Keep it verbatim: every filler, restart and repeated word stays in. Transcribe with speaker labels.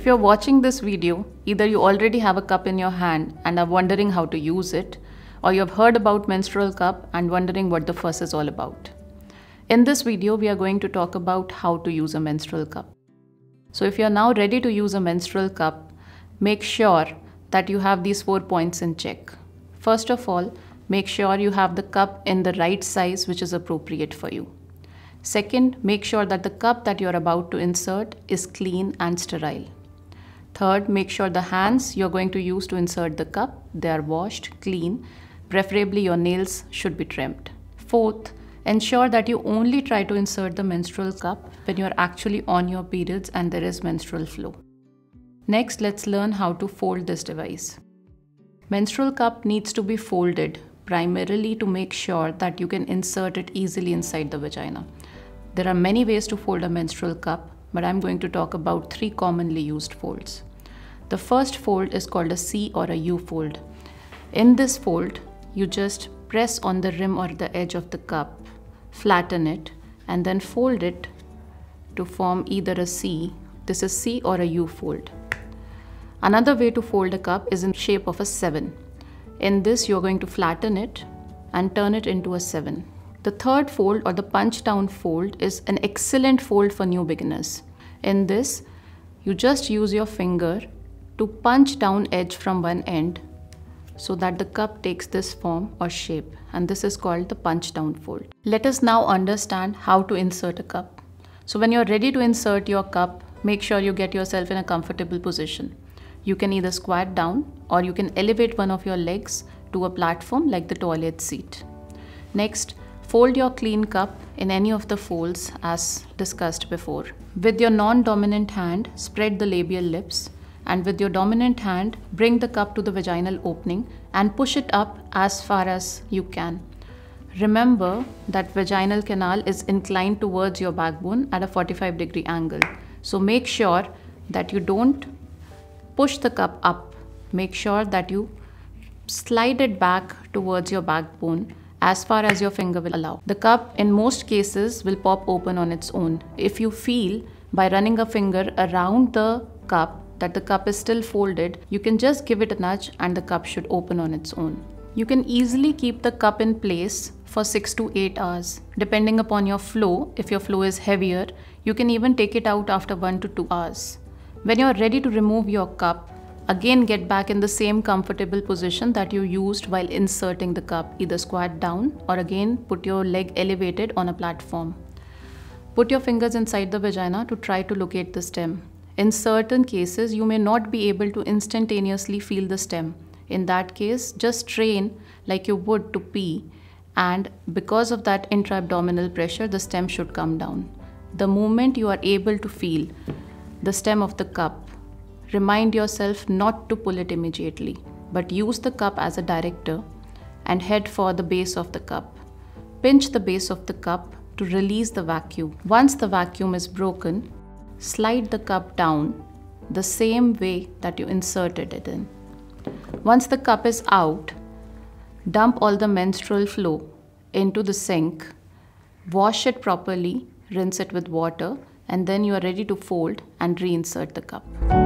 Speaker 1: If you're watching this video, either you already have a cup in your hand and are wondering how to use it, or you have heard about menstrual cup and wondering what the fuss is all about. In this video, we are going to talk about how to use a menstrual cup. So if you're now ready to use a menstrual cup, make sure that you have these four points in check. First of all, make sure you have the cup in the right size which is appropriate for you. Second, make sure that the cup that you're about to insert is clean and sterile. Third, make sure the hands you're going to use to insert the cup, they are washed, clean, preferably your nails should be trimmed. Fourth, ensure that you only try to insert the menstrual cup when you're actually on your periods and there is menstrual flow. Next, let's learn how to fold this device. Menstrual cup needs to be folded primarily to make sure that you can insert it easily inside the vagina. There are many ways to fold a menstrual cup, but I'm going to talk about three commonly used folds. The first fold is called a C or a U fold. In this fold, you just press on the rim or the edge of the cup, flatten it, and then fold it to form either a C, this is C, or a U fold. Another way to fold a cup is in shape of a seven. In this, you're going to flatten it and turn it into a seven. The third fold or the punch down fold is an excellent fold for new beginners. In this, you just use your finger to punch down edge from one end so that the cup takes this form or shape, and this is called the punch down fold. Let us now understand how to insert a cup. So when you're ready to insert your cup, make sure you get yourself in a comfortable position. You can either squat down or you can elevate one of your legs to a platform like the toilet seat. Next, fold your clean cup in any of the folds as discussed before. With your non-dominant hand, spread the labial lips, and with your dominant hand, bring the cup to the vaginal opening and push it up as far as you can. Remember that vaginal canal is inclined towards your backbone at a forty-five degree angle. So make sure that you don't push the cup up. Make sure that you slide it back towards your backbone as far as your finger will allow. The cup in most cases will pop open on its own. If you feel by running a finger around the cup that the cup is still folded, you can just give it a nudge and the cup should open on its own. You can easily keep the cup in place for six to eight hours. Depending upon your flow, if your flow is heavier, you can even take it out after one to two hours. When you're ready to remove your cup, again get back in the same comfortable position that you used while inserting the cup. Either squat down or again put your leg elevated on a platform. Put your fingers inside the vagina to try to locate the stem. In certain cases, you may not be able to instantaneously feel the stem. In that case, just strain like you would to pee, and because of that intra-abdominal pressure, the stem should come down. The moment you are able to feel the stem of the cup, remind yourself not to pull it immediately, but use the cup as a director and head for the base of the cup. Pinch the base of the cup to release the vacuum. Once the vacuum is broken, slide the cup down the same way that you inserted it in. Once the cup is out, dump all the menstrual flow into the sink, wash it properly, rinse it with water, and then you are ready to fold and reinsert the cup.